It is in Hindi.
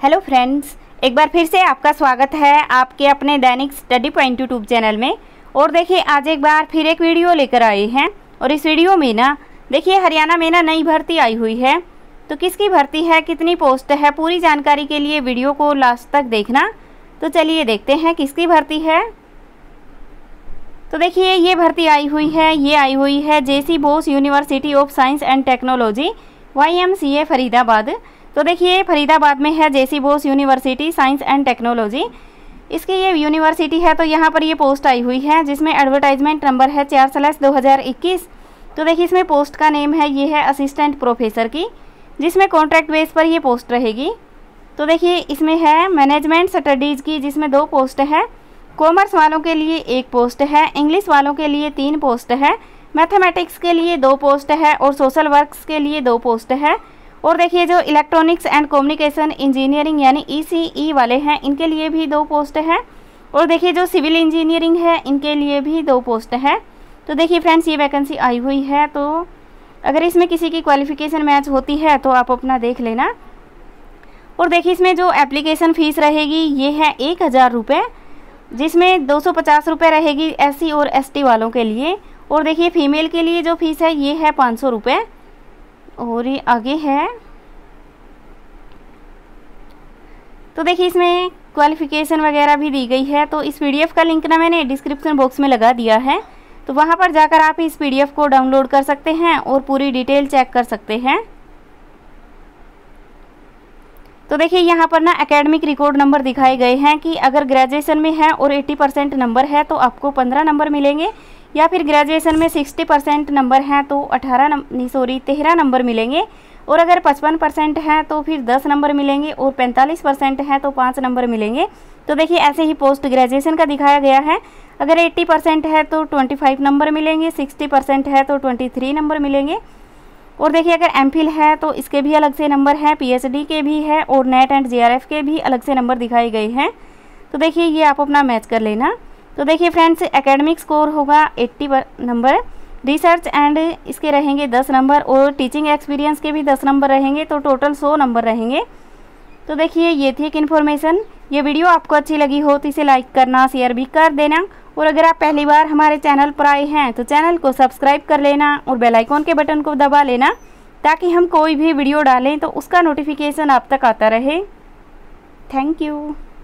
हेलो फ्रेंड्स, एक बार फिर से आपका स्वागत है आपके अपने दैनिक स्टडी पॉइंट यूट्यूब चैनल में। और देखिए आज एक बार फिर एक वीडियो लेकर आए हैं। और इस वीडियो में ना देखिए हरियाणा में ना नई भर्ती आई हुई है। तो किसकी भर्ती है, कितनी पोस्ट है, पूरी जानकारी के लिए वीडियो को लास्ट तक देखना। तो चलिए देखते हैं किसकी भर्ती है। तो देखिए ये भर्ती आई हुई है JC Bose university of science and technology YMCA Faridabad. तो देखिए फरीदाबाद में है JC Bose university science and technology. इसकी ये यूनिवर्सिटी है। तो यहाँ पर ये पोस्ट आई हुई है जिसमें एडवर्टाइजमेंट नंबर है 4/2021। तो देखिए इसमें पोस्ट का नेम है, ये है असिस्टेंट प्रोफेसर की, जिसमें कॉन्ट्रैक्ट बेस पर ये पोस्ट रहेगी। तो देखिए इसमें है मैनेजमेंट स्टडीज़ की, जिसमें 2 पोस्ट है। कॉमर्स वालों के लिए 1 पोस्ट है, इंग्लिश वालों के लिए 3 पोस्ट है, मैथमेटिक्स के लिए 2 पोस्ट है और सोशल वर्क्स के लिए 2 पोस्ट है। और देखिए जो इलेक्ट्रॉनिक्स एंड कम्युनिकेशन इंजीनियरिंग यानी ECE वाले हैं, इनके लिए भी 2 पोस्ट है। और देखिए जो सिविल इंजीनियरिंग है, इनके लिए भी 2 पोस्ट है। तो देखिए फ्रेंड्स ये वैकेंसी आई हुई है। तो अगर इसमें किसी की क्वालिफ़िकेशन मैच होती है तो आप अपना देख लेना। और देखिए इसमें जो एप्लीकेशन फ़ीस रहेगी ये है 1000 रुपये, जिसमें 250 रुपये रहेगी SC और ST वालों के लिए। और देखिए फीमेल के लिए जो फीस है ये है 500 रुपये। और ये आगे है। तो देखिए इसमें क्वालिफ़िकेशन वगैरह भी दी गई है। तो इस PDF का लिंक ना मैंने डिस्क्रिप्शन बॉक्स में लगा दिया है। तो वहाँ पर जाकर आप इस PDF को डाउनलोड कर सकते हैं और पूरी डिटेल चेक कर सकते हैं। तो देखिए यहाँ पर ना एकेडमिक रिकॉर्ड नंबर दिखाए गए हैं कि अगर ग्रेजुएशन में है और 80% नंबर है तो आपको 15 नंबर मिलेंगे, या फिर ग्रेजुएशन में 60% नंबर हैं तो 13 नंबर मिलेंगे। और अगर 55% है तो फिर 10 नंबर मिलेंगे, और 45% है तो 5 नंबर मिलेंगे। तो देखिए ऐसे ही पोस्ट ग्रेजुएशन का दिखाया गया है। अगर 80% है तो 25 नंबर मिलेंगे, 60% है तो 23 नंबर मिलेंगे। और देखिए अगर MPhil है तो इसके भी अलग से नंबर हैं, PhD के भी है और नेट एंड JRF के भी अलग से नंबर दिखाए गए हैं। तो देखिए ये आप अपना मैच कर लेना। तो देखिए फ्रेंड्स एकेडमिक स्कोर होगा 80 नंबर, रिसर्च एंड इसके रहेंगे 10 नंबर, और टीचिंग एक्सपीरियंस के भी 10 नंबर रहेंगे। तो टोटल 100 नंबर रहेंगे। तो देखिए ये थी एक इन्फॉर्मेशन। ये वीडियो आपको अच्छी लगी हो तो इसे लाइक करना, शेयर भी कर देना। और अगर आप पहली बार हमारे चैनल पर आए हैं तो चैनल को सब्सक्राइब कर लेना और बेल आइकॉन के बटन को दबा लेना, ताकि हम कोई भी वीडियो डालें तो उसका नोटिफिकेशन आप तक आता रहे। Thank you.